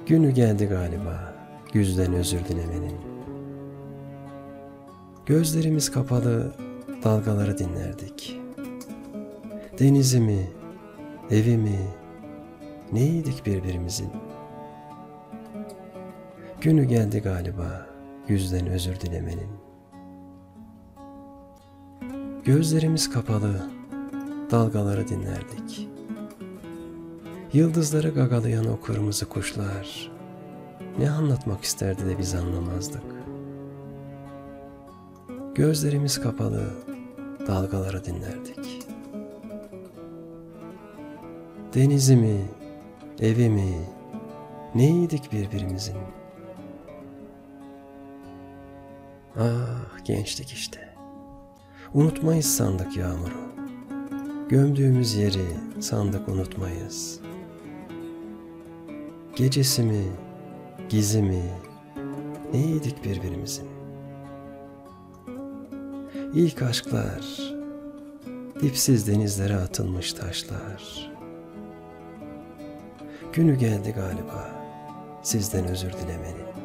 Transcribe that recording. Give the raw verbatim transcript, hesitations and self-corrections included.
Günü geldi galiba güzden özür dilemenin. Gözlerimiz kapalı dalgaları dinlerdik. Denizi mi, evi mi, neydik birbirimizin? Günü geldi galiba yüzden özür dilemenin. Gözlerimiz kapalı dalgaları dinlerdik. Yıldızları gagalayan o kırmızı kuşlar ne anlatmak isterdi de biz anlamazdık. Gözlerimiz kapalı dalgaları dinlerdik. Denizi mi, evi mi, neydik birbirimizin? Ah gençlik işte. Unutmayız sandık yağmuru. Gömdüğümüz yeri sandık unutmayız. Gecesi mi, gizi mi, neydik birbirimizin? İlk aşklar, dipsiz denizlere atılmış taşlar. Günü geldi galiba sizden özür dilemenin.